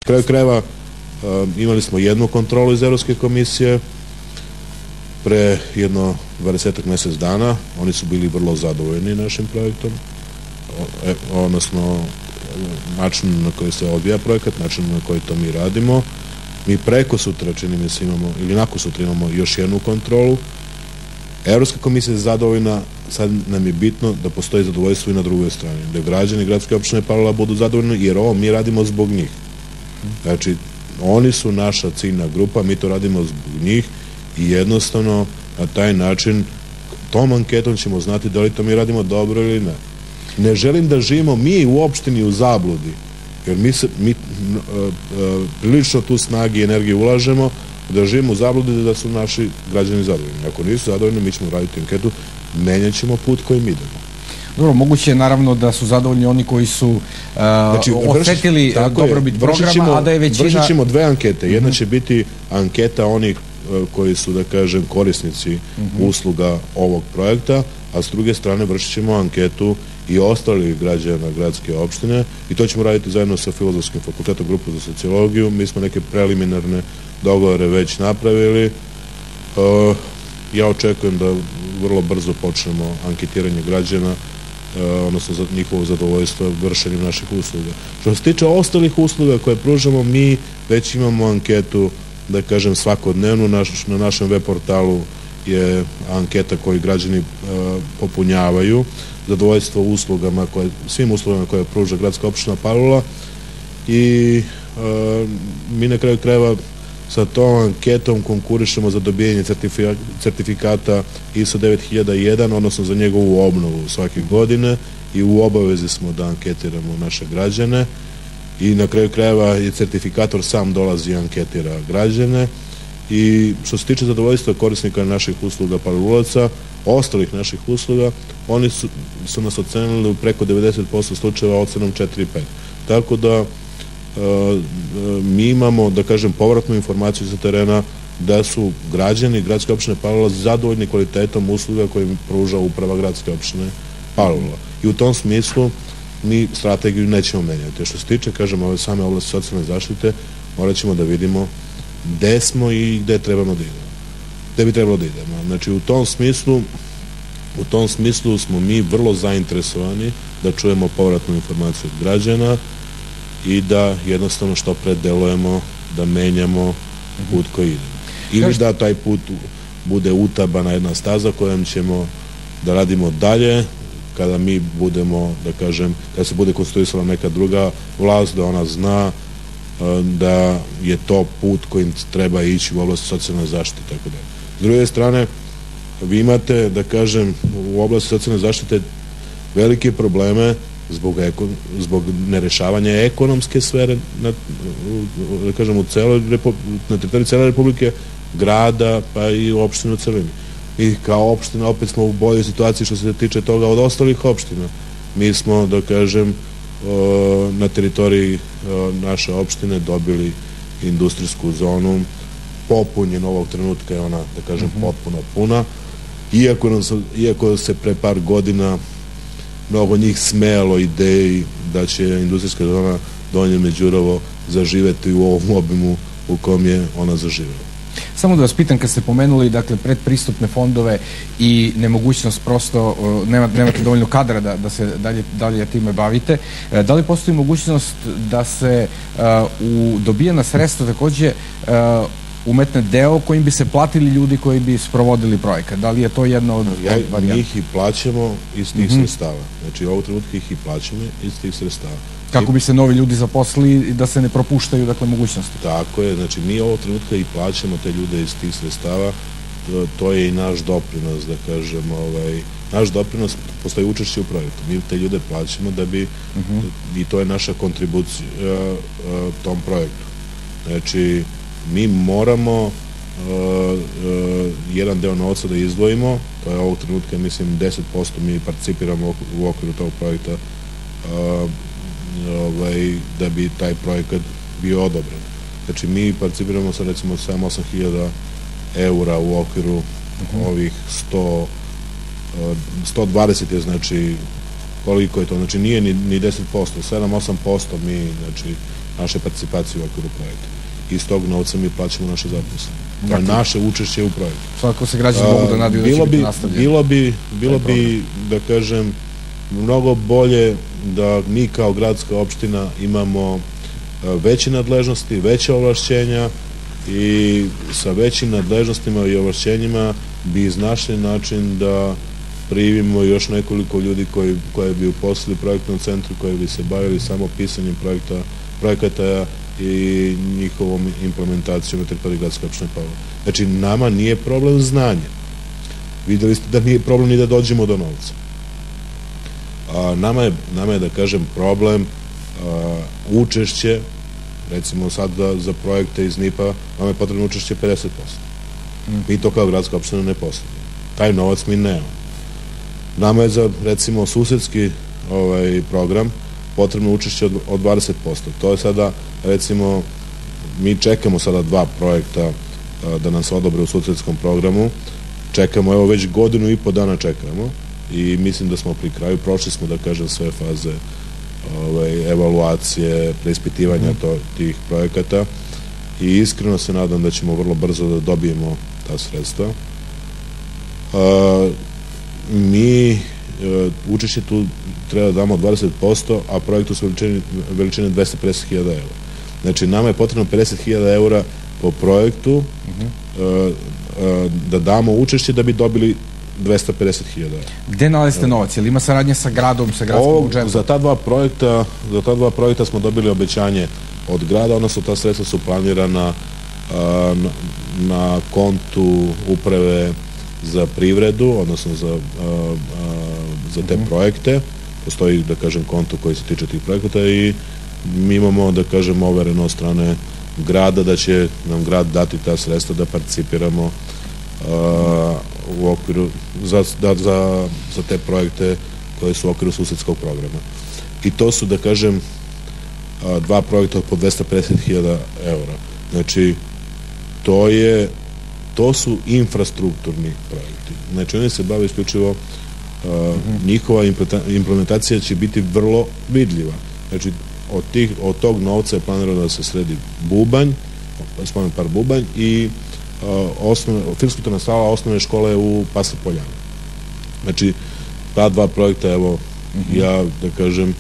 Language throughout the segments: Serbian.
kraju krajeva imali smo jednu kontrolu iz Evropske komisije pre jedno 20 mjesec dana. Oni su bili vrlo zadovoljni našim projektom, odnosno način na koji se odvija projekat, način na koji to mi radimo. Mi preko sutra, čini mi se, imamo, ili nakon sutra imamo još jednu kontrolu. Evropska komisija je zadovoljna, sad nam je bitno da postoji zadovoljstvo i na drugoj strani, da građani gradske opštine Palilula budu zadovoljni, jer ovo mi radimo zbog njih. Znači, oni su naša ciljna grupa, mi to radimo zbog njih i jednostavno na taj način tom anketom ćemo znati da li to mi radimo dobro ili ne. Ne želim da živimo mi u opštini u zabludi, jer mi prilično tu snagi i energije ulažemo da živimo u zabludi da su naši građani zadovoljni. Ako nisu zadovoljni, mi ćemo raditi anketu, menjat ćemo put kojim idemo. Dobro, moguće je naravno da su zadovoljni oni koji su osetili dobrobit programa, a da je većina... Vršit ćemo dve ankete. Jedna će biti anketa onih koji su, da kažem, korisnici usluga ovog projekta, a s druge strane vršit ćemo anketu i ostalih građana gradske opštine i to ćemo raditi zajedno sa Filozofskim fakultetom, grupu za sociologiju. Mi smo neke preliminarne dogovore već napravili. Ja očekujem da vrlo brzo počnemo anketiranje građana, odnosno za njihovo zadovoljstvo vršenjem naših usluga. Što se tiče ostalih usluga koje pružamo, mi već imamo anketu, da kažem, svakodnevnu. Na našem web portalu je anketa koju građani popunjavaju, zadovoljstvo uslugama, svim uslugama koje pruža gradska opština Palilula i mi na kraju krajeva sa tom anketom konkurišemo za dobijanje certifikata ISO 9001, odnosno za njegovu obnovu svake godine i u obavezi smo da anketiramo naše građane i na kraju krajeva i certifikator sam dolazi i anketira građane. I što se tiče zadovoljstva korisnika naših usluga Palilulaca, ostalih naših usluga, oni su nas ocenili u preko 90% slučajeva ocenom 4,5. Tako da mi imamo, da kažem, povratnu informaciju sa terena da su građani gradske opštine Palilula zadovoljni kvalitetom usluga koje im pruža uprava gradske opštine Palilula. I u tom smislu mi strategiju nećemo menjati. Što se tiče, kažem, ove same oblasti socijalne zaštite, morat ćemo da vidimo gde smo i gde trebamo da idemo. Gde bi trebalo da idemo. Znači, u tom smislu smo mi vrlo zainteresovani da čujemo povratnu informaciju od građana i da jednostavno što pre delujemo da menjamo put koji idemo. Ili da taj put bude utabana jedna staza kojom ćemo da radimo dalje kada mi budemo, da kažem, kada se bude konstituisala neka druga vlast, da ona zna da je to put kojim treba ići u oblasti socijalne zaštite, tako da. S druge strane, vi imate, da kažem, u oblasti socijalne zaštite velike probleme zbog nerešavanja ekonomske sfere da kažem, na teritoriji cele Republike, grada, pa i opštine u celini. Mi kao opština opet smo u boljoj situaciji što se tiče toga od ostalih opština. Mi smo, da kažem, na teritoriji naše opštine dobili industrijsku zonu, popunjen ovog trenutka je ona, da kažem, potpuno puna, iako se pre par godina mnogo njih smejalo ideji da će industrijska zona Donje Međurovo zaživeti u ovom obimu u kom je ona zaživela. Samo da vas pitam, kad ste pomenuli, dakle, predpristupne fondove i nemogućnost, prosto nemate dovoljno kadra da se dalje time bavite, da li postoji mogućnost da se u dobijena sredstva takođe umetne deo kojim bi se platili ljudi koji bi sprovodili projekat? Da li je to jedna od varijanta? Njih i plaćamo iz tih sredstava. Znači, ovog trenutka ih i plaćamo iz tih sredstava. Kako bi se novi ljudi zaposlili i da se ne propuštaju, dakle, mogućnosti? Tako je, znači mi ovog trenutka i plaćamo te ljude iz tih sredstava, to je i naš doprinos, da kažem, naš doprinos postoji učešće u projektu. Mi te ljude plaćamo da bi, i to je naša kontribucija tom projektu. Znači, mi moramo jedan deo novca da izdvojimo, to je ovog trenutka, mislim, 10% mi participiramo u okviru tog projekta da bi taj projekat bio odobren. Znači, mi participiramo sa, recimo, 7-8 hiljada eura u okviru ovih 120 je, znači, koliko je to, znači, nije ni 10%, 7-8% mi, znači, naše participacije u okviru projekta. Iz tog novca mi plaćamo naše zaposlene. To je naše učešće u projektu. Svakako se građani mogu da nadaju da će biti nastavljeno. Bilo bi, da kažem, mnogo bolje da mi kao gradska opština imamo veće nadležnosti, veće ovlašćenja i sa većim nadležnostima i ovlašćenjima bi iznašli način da primimo još nekoliko ljudi koji bi uposlili u projektnom centru, koji bi se bavili samo pisanjem projekata i njihovom implementacijom na teritoriji gradske opštine Palilula. Znači, nama nije problem znanje. Videli ste da nije problem ni da dođemo do novca. Nama je, da kažem, problem učešće, recimo sad za projekte iz NIP-a, nama je potrebno učešće 50%. Mi to kao gradska opština ne posledimo. Taj novac mi nemamo. Nama je za, recimo, susedski program potrebno učešće od 20%. To je sada, recimo, mi čekamo sada 2 projekta da nam se odobre u susedskom programu. Čekamo, evo već 1,5 dana čekamo i mislim da smo pri kraju. Prošli smo, da kažem, sve faze evaluacije, preispitivanja tih projekata i iskreno se nadam da ćemo vrlo brzo da dobijemo ta sredstva. Mi učešće tu treba da damo 20%, a projektu su veličine 250.000 eura. Znači, nama je potrebno 50.000 eura po projektu da damo učešće da bi dobili 250.000 eura. Gde nalazite novac? Je li ima saradnja sa gradom, sa gradskim budžetom? Za ta dva projekta smo dobili obećanje od grada, odnosno ta sredstva su planirana na kontu uprave za privredu, odnosno za te projekte. Postoji, da kažem, konto koji se tiče tih projekata i mi imamo, da kažem, overeno od strane grada da će nam grad dati ta sredstva da participiramo u okviru za te projekte koje su u okviru susedskog programa. I to su, da kažem, 2 projekta po 250.000 eura. Znači, to su infrastrukturni projekti. Znači, oni se bave isključivo, njihova implementacija će biti vrlo vidljiva. Znači, od tog novca je planirano da se sredi Bubanj, spomen par Bubanj i fiskulturna sala osnovne škole u Pasle Poljane. Znači, ta 2 projekta, evo, ja, da kažem,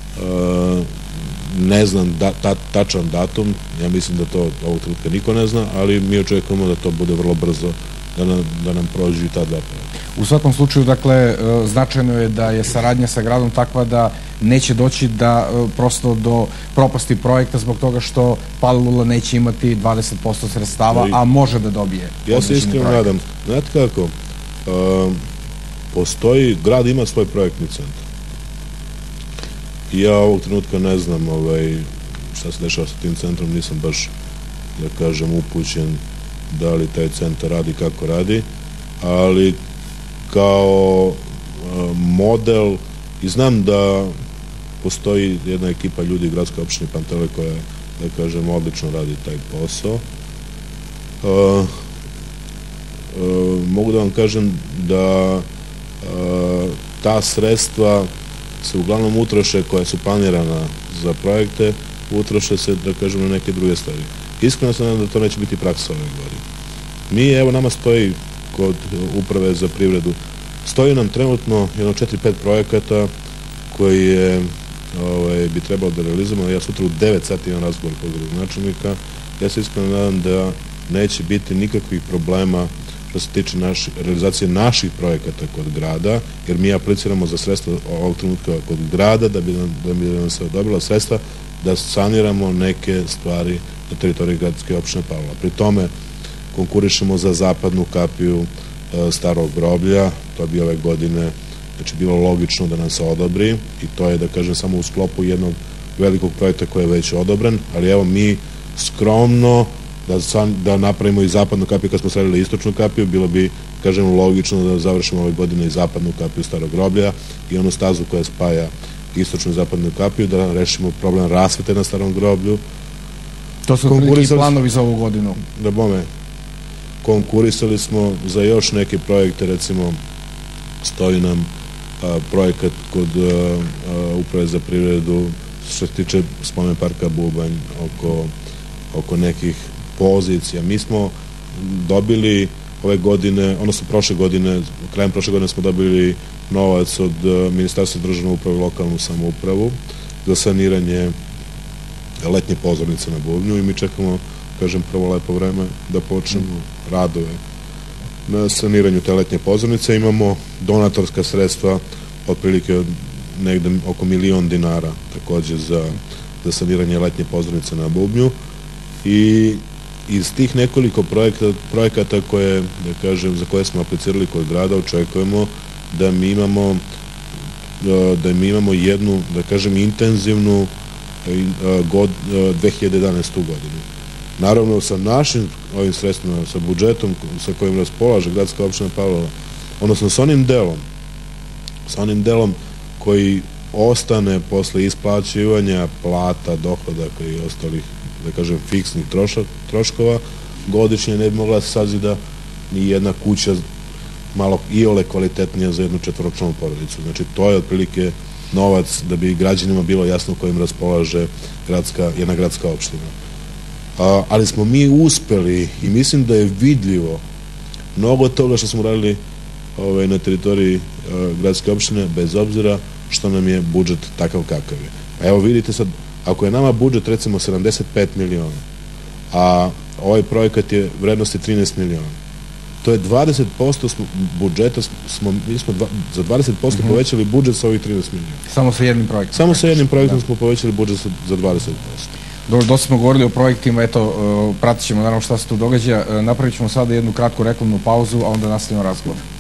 ne znam tačan datum, ja mislim da to ovog trenutka niko ne zna, ali mi očekujemo da to bude vrlo brzo, da nam prođu i ta 2 projekta. U svakom slučaju, dakle, značajno je da je saradnja sa gradom takva da neće doći prosto do propasti projekta zbog toga što Palilula neće imati 20% sredstava, a može da dobije. Ja se iskreno nadam. Znate kako, grad ima svoj projektni centar. Ja ovog trenutka ne znam šta se dešava sa tim centrom, nisam baš, da kažem, upućen da li taj centar radi, kako radi, ali kao model, i znam da postoji jedna ekipa ljudi u gradskoj opštini Pantelej koja, da kažem, odlično radi taj posao. Mogu da vam kažem da ta sredstva se uglavnom utroše, koja su planirana za projekte, utroše se, da kažem, na neke druge stvari. Iskreno se nadam da to neće biti praksa ove godine. Evo, nama stoji kod uprave za privredu, stoji nam trenutno jedno 4-5 projekata koji bi trebalo da realizujemo. Ja sutra u 9 sati imam razgovor kod gradonačelnika. Ja se iskreno nadam da neće biti nikakvih problema što se tiče realizacije naših projekata kod grada, jer mi apliciramo za sredstva ovog trenutka kod grada da bi nam se odobrila sredstva da saniramo neke stvari na teritoriji gradske opštine Palilula. Pri tome konkurišemo za zapadnu kapiju starog groblja, to bi ove godine, znači, bilo logično da nam se odobri i to je, da kažem, samo u sklopu jednog velikog projekta koji je već odobren, ali evo mi skromno da napravimo i zapadnu kapiju. Kad smo sredili istočnu kapiju, bilo bi, kažem, logično da završimo ove godine i zapadnu kapiju starog groblja i onu stazu koja spaja istočnu i zapadnu kapiju, da rešimo problem rasvete na starom groblju. To su veliki planovi za ovu godinu. Da bome, konkurisali smo za još neke projekte, recimo stoji nam projekat kod uprave za privredu, što se tiče spomen parka Bubanj, oko nekih pozicija. Mi smo dobili ove godine, odnosno prošle godine, krajem prošle godine smo dobili novac od Ministarstva državne uprave i lokalnu samoupravu za saniranje letnje pozornice na Bubnju i mi čekamo, kažem, prvo lepo vreme da počnemo radove na saniranju te letnje pozornice. Imamo donatorska sredstva otprilike negde oko 1.000.000 dinara takođe za saniranje letnje pozornice na Bubnju i iz tih nekoliko projekata koje, da kažem, za koje smo aplicirali kod grada, očekujemo da mi imamo jednu, da kažem, intenzivnu 2011. godinu. Naravno, sa našim ovim sredstvima, sa budžetom sa kojim raspolaže gradska opština Pavlova, odnosno sa onim delom koji ostane posle isplaćivanja plata, dohodaka i ostalih, da kažem, fiksnih troškova, godišnje ne bi mogla se sazida ni jedna kuća malo iole kvalitetnija za jednu četvoročlanu porodicu. Znači, to je otprilike novac da bi građanima bilo jasno kojim raspolaže jedna gradska opština. Ali smo mi uspeli i mislim da je vidljivo mnogo toga što smo radili na teritoriji gradske opštine, bez obzira što nam je budžet takav kakav je. Evo vidite sad, ako je nama budžet recimo 75 miliona, a ovaj projekat je vrednosti 13 miliona, to je 20% budžeta, mi smo za 20% povećali budžet sa ovih 13 miliona. Samo sa jednim projektom? Samo sa jednim projektom smo povećali budžet za 20%. Dobro, dosta smo govorili o projektima, eto, pratit ćemo naravno šta se tu događa. Napravit ćemo sada jednu kratku reklamnu pauzu, a onda nastavimo razgovor.